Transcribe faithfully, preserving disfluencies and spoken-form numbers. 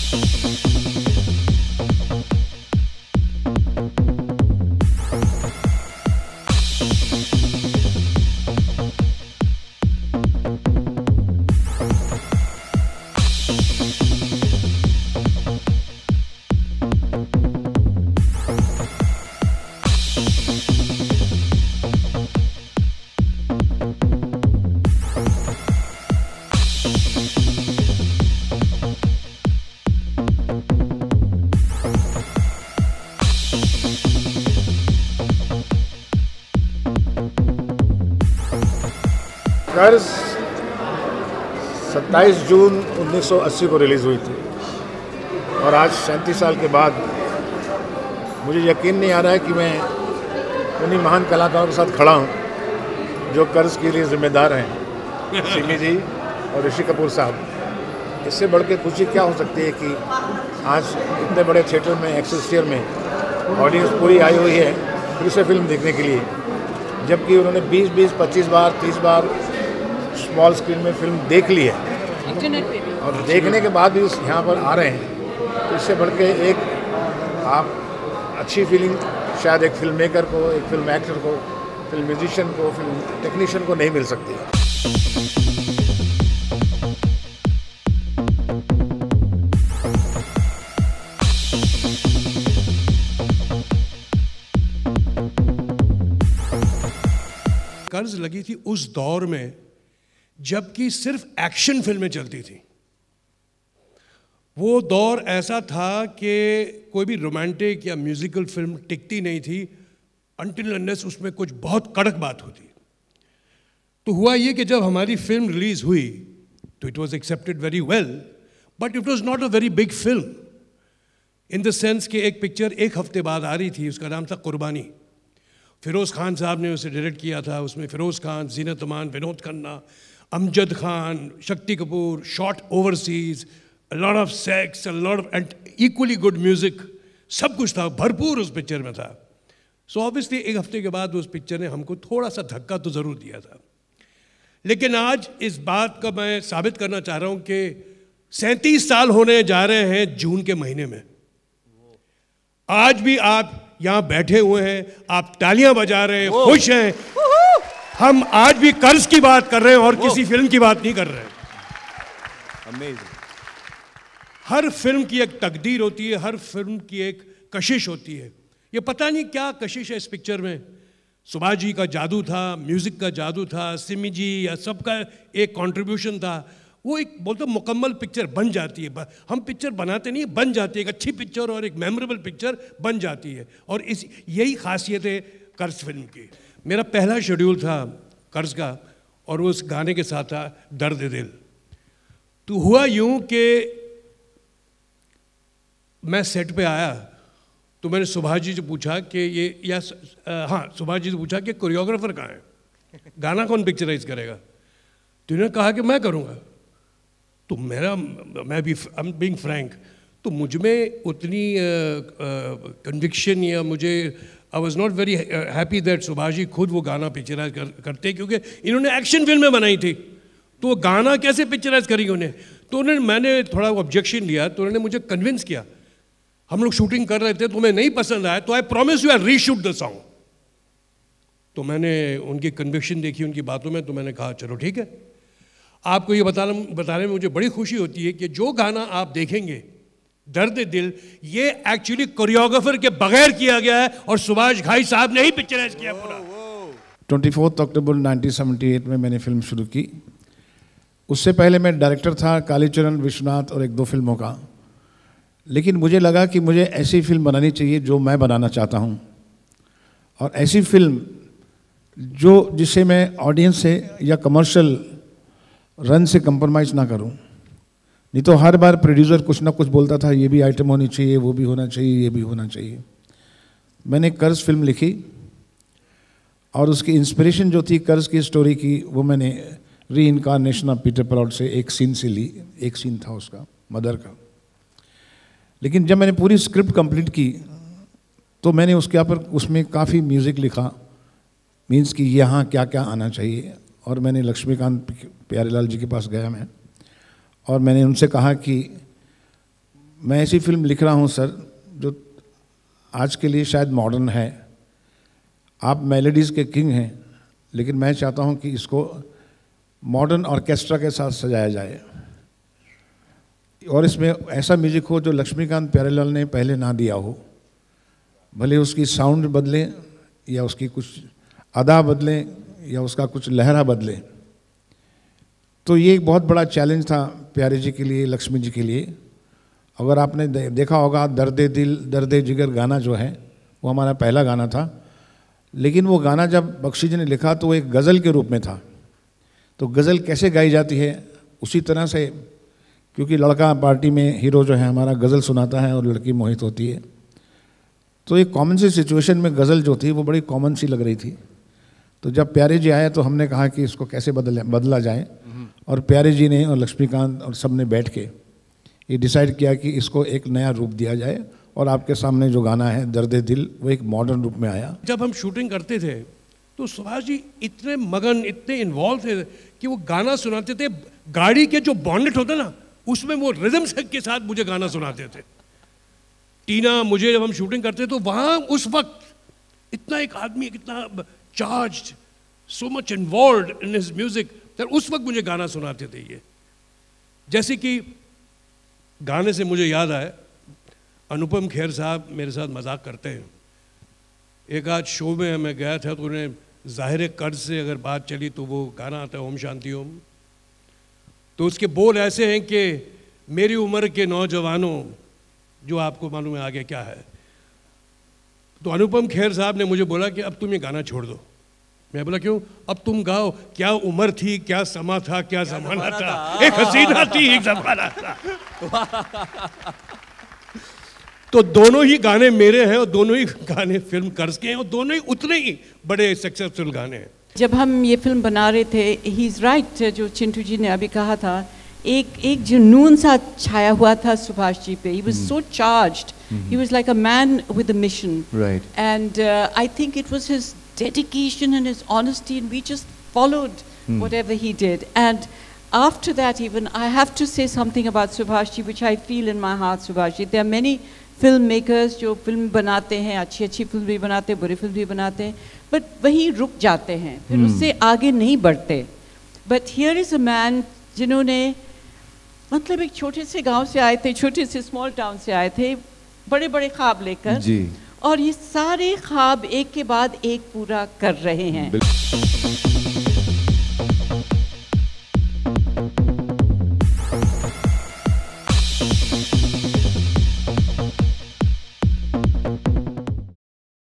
कर्ज सत्ताईस जून उन्नीस सौ अस्सी को रिलीज़ हुई थी और आज सैंतीस साल के बाद मुझे यकीन नहीं आ रहा है कि मैं उन्हीं महान कलाकारों के साथ खड़ा हूँ जो कर्ज के लिए जिम्मेदार हैं, सिमी जी और ऋषि कपूर साहब। इससे बढ़ के खुशी क्या हो सकती है कि आज इतने बड़े थिएटर में, एक्सेसियर में ऑडियंस पूरी आई हुई है फिर से फिल्म देखने के लिए, जबकि उन्होंने बीस बीस पच्चीस बार तीस बार स्मॉल स्क्रीन में फिल्म देख ली है और देखने के बाद भी यहाँ पर आ रहे हैं। तो इससे बढ़ के एक आप अच्छी फीलिंग शायद एक फिल्म मेकर को, एक फिल्म एक्टर को, फिल्म म्यूजिशियन को, फिल्म टेक्नीशियन को नहीं मिल सकती है। कर्ज लगी थी उस दौर में जबकि सिर्फ एक्शन फिल्में चलती थी। वो दौर ऐसा था कि कोई भी रोमांटिक या म्यूजिकल फिल्म टिकती नहीं थी अनटिल अनलेस उसमें कुछ बहुत कड़क बात होती। तो हुआ ये कि जब हमारी फिल्म रिलीज हुई तो it was accepted very well, but it was not a very big film in the sense कि एक पिक्चर एक हफ्ते बाद आ रही थी, उसका नाम था कुर्बानी। फिरोज़ खान साहब ने उसे डायरेक्ट किया था। उसमें Firoz Khan, Zeenat Aman, Vinod Khanna, Amjad Khan, Shakti Kapoor, shot overseas, a lot of sex, a lot of and equally good music, सब कुछ था, भरपूर उस पिक्चर में था। सो so ऑब्वियसली एक हफ्ते के बाद उस पिक्चर ने हमको थोड़ा सा धक्का तो ज़रूर दिया था। लेकिन आज इस बात का मैं साबित करना चाह रहा हूँ कि सैंतीस साल होने जा रहे हैं जून के महीने में। आज भी आप यहाँ बैठे हुए हैं, आप तालियां बजा रहे हैं, खुश हैं। हम आज भी कर्ज की बात कर रहे हैं और किसी फिल्म की बात नहीं कर रहे हैं। Amazing. हर फिल्म की एक तकदीर होती है, हर फिल्म की एक कशिश होती है। ये पता नहीं क्या कशिश है इस पिक्चर में। सुभाष जी का जादू था, म्यूजिक का जादू था, सिमी जी या सबका एक कंट्रीब्यूशन था। वो एक बोलते मुकम्मल पिक्चर बन जाती है। हम पिक्चर बनाते नहीं, बन जाती है। एक अच्छी पिक्चर और एक मेमोरेबल पिक्चर बन जाती है और इस यही खासियत है कर्ज फिल्म की। मेरा पहला शेड्यूल था कर्ज का और उस गाने के साथ था दर्द दिल। तो हुआ यूं कि मैं सेट पे आया तो मैंने सुभाष जी से पूछा कि ये या आ, हाँ सुभाष जी से पूछा कि कोरियोग्राफर कहाँ है, गाना कौन पिक्चराइज करेगा। तो उन्होंने कहा कि मैं करूँगा। तो मेरा मैं भी आई एम बीइंग फ्रैंक, तो मुझ में उतनी कन्विक्शन या मुझे I was not very happy that Subhash ji खुद वो गाना पिक्चराइज कर, करते क्योंकि इन्होंने एक्शन फिल्में बनाई थी तो वो गाना कैसे पिक्चराइज करेंगे उन्हें। तो उन्होंने मैंने थोड़ा ऑब्जेक्शन लिया तो उन्होंने मुझे कन्विंस किया। हम लोग शूटिंग कर रहे थे, तुम्हें नहीं पसंद आया तो I promise you I reshoot the song. तो मैंने उनकी कन्विक्शन देखी उनकी बातों में, तो मैंने कहा चलो ठीक है। आपको ये बताना बताने में मुझे बड़ी खुशी होती है कि जो गाना आप देखेंगे दर्द दिल, ये एक्चुअली कोरियोग्राफर के बगैर किया गया है और सुभाष घाई साहब ने ही पिक्चराइज किया पूरा। चौबीस अक्टूबर उन्नीस सौ अठहत्तर में मैंने फिल्म शुरू की। उससे पहले मैं डायरेक्टर था कालीचरण, विश्वनाथ और एक दो फिल्मों का। लेकिन मुझे लगा कि मुझे ऐसी फिल्म बनानी चाहिए जो मैं बनाना चाहता हूँ और ऐसी फिल्म जो जिसे मैं ऑडियंस से या कमर्शियल रन से कंप्रोमाइज़ ना करूँ। नहीं तो हर बार प्रोड्यूसर कुछ ना कुछ बोलता था, ये भी आइटम होनी चाहिए, वो भी होना चाहिए, ये भी होना चाहिए। मैंने कर्ज फिल्म लिखी और उसकी इंस्पिरेशन जो थी कर्ज की स्टोरी की, वो मैंने री इनकारनेशन ऑफ पीटर परॉट से एक सीन से ली। एक सीन था उसका मदर का। लेकिन जब मैंने पूरी स्क्रिप्ट कंप्लीट की तो मैंने उसके ऊपर उसमें काफ़ी म्यूज़िक लिखा, मीन्स कि यहाँ क्या क्या आना चाहिए। और मैंने लक्ष्मीकांत प्यारेलाल जी के पास गया मैं और मैंने उनसे कहा कि मैं ऐसी फिल्म लिख रहा हूँ सर जो आज के लिए शायद मॉडर्न है। आप मेलोडीज़ के किंग हैं, लेकिन मैं चाहता हूँ कि इसको मॉडर्न ऑर्केस्ट्रा के साथ सजाया जाए और इसमें ऐसा म्यूजिक हो जो लक्ष्मीकांत प्यारेलाल ने पहले ना दिया हो। भले उसकी साउंड बदले या उसकी कुछ अदा बदले या उसका कुछ लहरा बदले। तो ये एक बहुत बड़ा चैलेंज था प्यारे जी के लिए, लक्ष्मी जी के लिए। अगर आपने दे, देखा होगा दर्दे दिल दर्दे जिगर गाना जो है वो हमारा पहला गाना था, लेकिन वो गाना जब बख्शी जी ने लिखा तो वो एक गज़ल के रूप में था। तो गज़ल कैसे गाई जाती है उसी तरह से, क्योंकि लड़का पार्टी में हीरो जो है हमारा गज़ल सुनाता है और लड़की मोहित होती है, तो एक कॉमन सी सिचुएशन में गज़ल जो थी वो बड़ी कॉमन सी लग रही थी। तो जब प्यारे जी आए तो हमने कहा कि इसको कैसे बदल बदला जाए, और प्यारे जी ने और लक्ष्मीकांत और सब ने बैठ के ये डिसाइड किया कि इसको एक नया रूप दिया जाए। और आपके सामने जो गाना है दर्दे दिल वो एक मॉडर्न रूप में आया। जब हम शूटिंग करते थे तो सुभाष जी इतने मगन, इतने इन्वॉल्व थे कि वो गाना सुनाते थे। गाड़ी के जो बॉनेट होता ना उसमें वो रिदम के साथ मुझे गाना सुनाते थे। टीना मुझे जब हम शूटिंग करते तो वहाँ उस वक्त इतना एक आदमी कितना charged, so much involved in his music, उस वक्त मुझे गाना सुनाते थे ये। जैसे कि गाने से मुझे याद आया, अनुपम खेर साहब मेरे साथ मजाक करते हैं। एक आज शो में मैं गया था तो उन्हें ज़ाहिर कर्ज से अगर बात चली तो वो गाना आता है ओम शांति ओम। तो उसके बोल ऐसे हैं कि मेरी उम्र के नौजवानों, जो आपको मालूम है आगे क्या है। तो अनुपम खेर साहब ने मुझे बोला कि अब तुम ये गाना छोड़ दो। मैं बोला क्यों? अब तुम गाओ। क्या उम्र थी, क्या समा था, क्या जमाना था, था। एक हसीना थी, एक जमाना था। तो दोनों ही गाने मेरे हैं और दोनों ही गाने फिल्म कर्ज के हैं और दोनों ही उतने ही बड़े सक्सेसफुल गाने हैं। जब हम ये फिल्म बना रहे थे, ही इज़ राइट, जो चिंटू जी ने अभी कहा था, एक एक जुनून सा छाया हुआ था सुभाष जी पे। He was so charged, he was like a man with a mission, right, and I think it was his dedication and his honesty, and we just followed mm. whatever he did. And after that, even I have to say something about Subhash ji, which I feel in my heart. Subhash ji, there are many filmmakers जो फिल्म बनाते हैं, अच्छी अच्छी film भी बनाते हैं, बुरी फिल्म भी बनाते हैं, but वहीं रुक जाते हैं, फिर mm. उससे आगे नहीं बढ़ते। But here is a man जिन्होंने मतलब एक छोटे से गांव से आए थे, छोटे से स्मॉल टाउन से आए थे, बड़े बड़े ख्वाब लेकर जी, और ये सारे ख्वाब एक के बाद एक पूरा कर रहे हैं।